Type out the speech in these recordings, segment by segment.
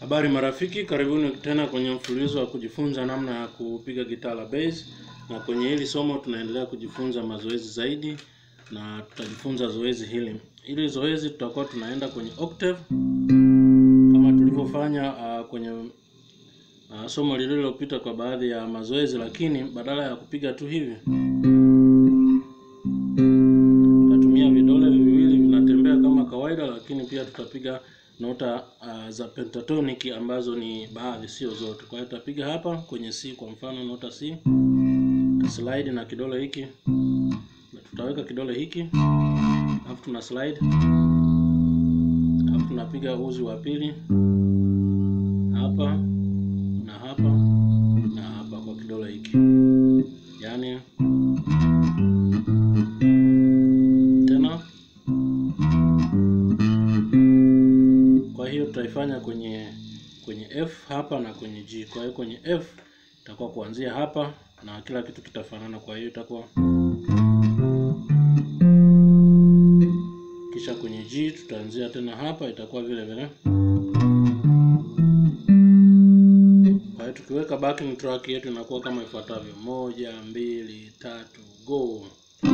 Habari marafiki, karibuni tena kwenye mfululizo wa kujifunza namna ya kupiga gitaa la bass. Na kwenye hili somo tunaendelea kujifunza mazoezi zaidi na tutajifunza zoezi hili. Hili zoezi tutakuwa tunaenda kwenye octave kama tulivyofanya kwenye somo lililopita kwa baadhi ya mazoezi, lakini badala ya kupiga tu hivi tutatumia vidole viwili vinatembea kama kawaida, lakini pia tutapiga nota za pentatonic ambazo ni baadhi, sio zote. Kwa hiyo tutapiga hapa kwenye C, kwa mfano nota C, slide na kidole hiki, na tutaweka kidole hiki, alafu tuna slide, alafu tunapiga uzi wa pili hapa na hapa na hapa kwa kidole hiki, yani tena. Kwa hiyo tutaifanya kwenye F hapa na kwenye G. Kwa hiyo kwenye F itakuwa kuanzia hapa na kila kitu kitafanana, kwa hiyo itakuwa, kisha kwenye G tutaanzia tena hapa, itakuwa vile vile. Kwa hiyo tukiweka backing track yetu inakuwa kama ifuatavyo: 1 2 3 go.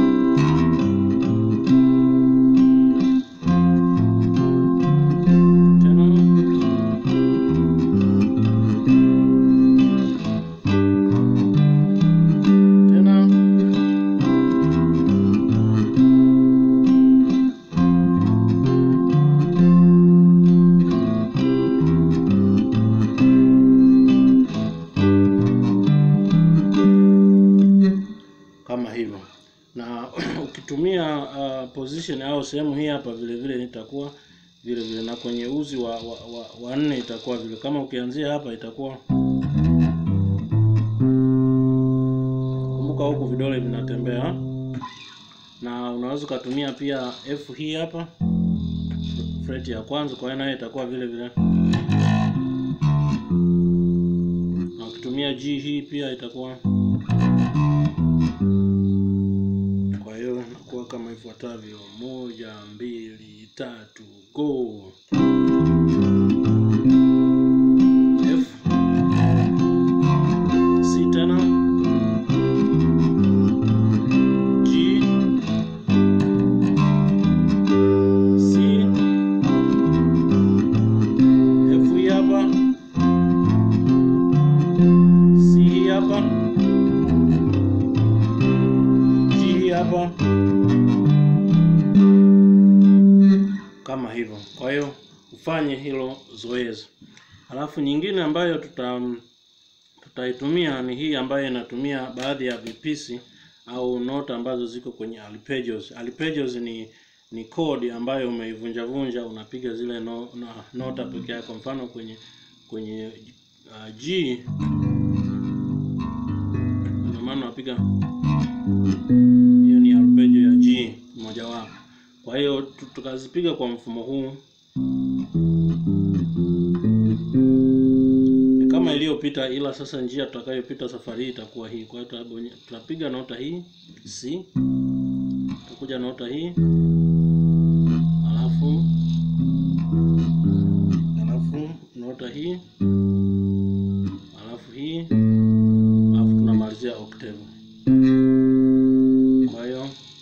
Kama hivyo. Na ukitumia position au sehemu hii hapa vile vile itakuwa vile vile, na kwenye uzi wa 4 itakuwa vile. Kama ukianzia hapa itakuwa, kumbuka huku vidole vinatembea, na unaweza kutumia pia F hii hapa, fret ya kwanza, kwa hiyo nayo itakuwa vile vile. Na ukitumia G hii pia itakuwa, kama ifuatavyo: 1 2 3 go. F, C tena, G, C, F hii hapa, C hii hapa, G hii hapa, kama hivyo. Kwa hiyo ufanye hilo zoezi. Alafu nyingine ambayo tutaitumia ni hii ambayo inatumia baadhi ya vipisi au nota ambazo ziko kwenye arpeggios. Arpeggios ni chord ambayo umeivunja, unapiga zile nota pekee yake. Kwa mfano kwenye G, ndio maana unapiga, hiyo ni arpeggio ya G moja wapo. Kwa hiyo tukazipiga kwa mfumo huu kama iliyopita, ila sasa njia tutakayopita safari hii itakuwa hii. Kwa hiyo tutapiga nota hii C, tutakuja nota hii, alafu nota hii, alafu hii, alafu tunamalizia octave. Kwa hiyo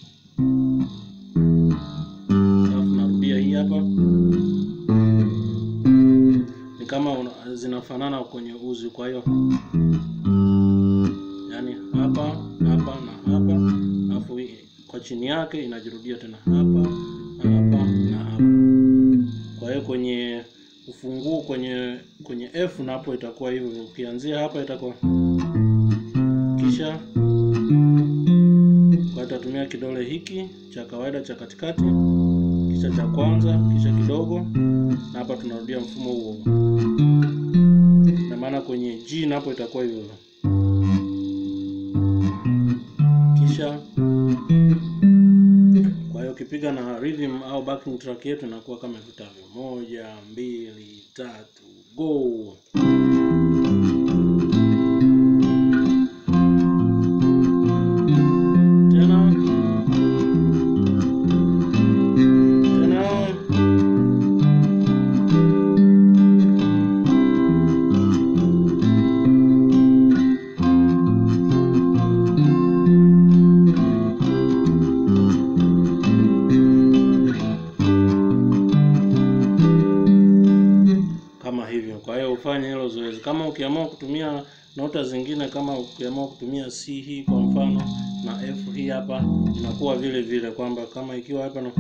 hapa ni kama zinafanana kwenye uzi, kwa hiyo yani hapa na hapa, alafu kwa chini yake inajirudia tena hapa na hapa. Kwa hiyo kwenye ufunguo kwenye F na hapo itakuwa hivyo. Ukianzia hapa itakuwa, kisha kwa tutatumia kidole hiki cha kawaida cha katikati, kisha cha kwanza, kisha kidogo, na hapa tunarudia mfumo huo. Na maana kwenye G napo itakuwa hivyo. Kisha kwa hiyo ukipiga na rhythm au backing track yetu inakuwa kama ifuatavyo: 1 2 3 go. kama hivyo. Kwa hiyo ufanye hilo zoezi. Kama ukiamua kutumia nota zingine, kama ukiamua kutumia C hii kwa mfano na F hii hapa, inakuwa vile vile kwamba kama ikiwa hapa na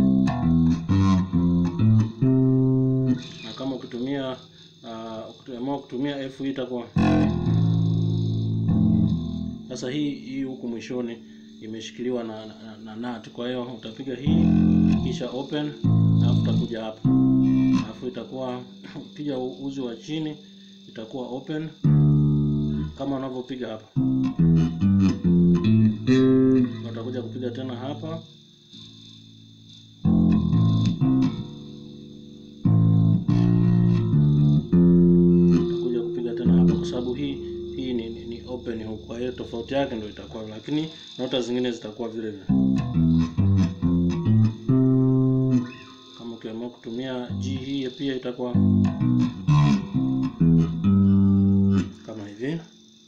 kama ukitumia ukiamua kutumia F hii itakuwa sasa hii huku mwishoni imeshikiliwa na nut. Kwa hiyo utapiga hii kisha open, alafu utakuja hapa, alafu itakuwa ukija uzi wa chini itakuwa open kama unavyopiga hapa. Utakuja kupiga tena hapa, utakuja kupiga tena hapa, kwa sababu hii ni open huko. Kwa hiyo tofauti yake ndio itakuwa, lakini nota zingine zitakuwa vile vile. Kama ukiamua kutumia G hii pia itakuwa kama hivi.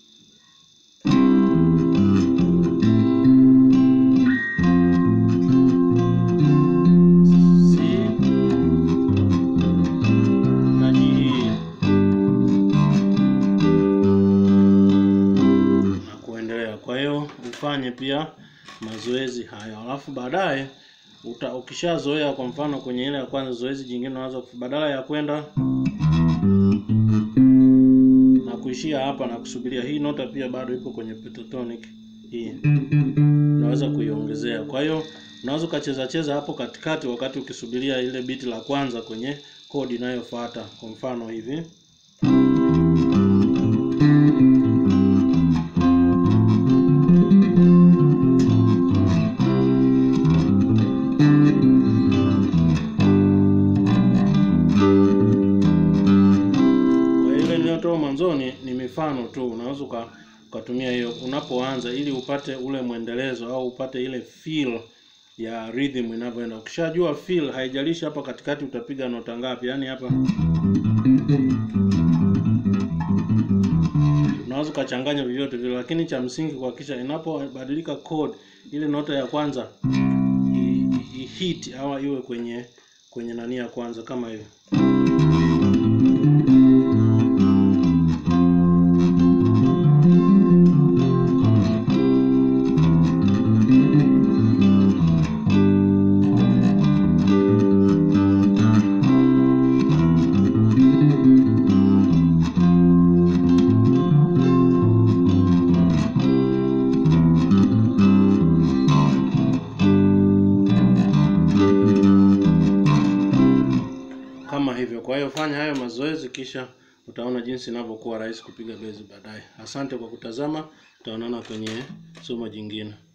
Ufanye pia mazoezi haya, alafu baadaye ukishazoea, kwa mfano kwenye ile ya kwanza, zoezi jingine unaweza badala ya kwenda na kuishia hapa na kusubiria, hii nota pia bado ipo kwenye pentatonic hii, unaweza kuiongezea. Kwa hiyo unaweza ukacheza hapo katikati wakati ukisubiria ile biti la kwanza kwenye kodi inayofuata, kwa mfano hivi. Mwanzoni ni mifano tu, unaweza ukatumia hiyo unapoanza, ili upate ule mwendelezo au upate ile feel ya rhythm inavyoenda. Ukishajua feel, haijalishi hapa katikati utapiga nota ngapi, yani hapa unaweza ukachanganya vyovyote vile, lakini cha msingi kuhakikisha inapobadilika chord, ile nota ya kwanza hit au iwe kwenye nani ya kwanza kama hivi. Kama hivyo. Kwa hiyo fanya hayo mazoezi, kisha utaona jinsi inavyokuwa rahisi kupiga bezi baadaye. Asante kwa kutazama, tutaonana kwenye somo jingine.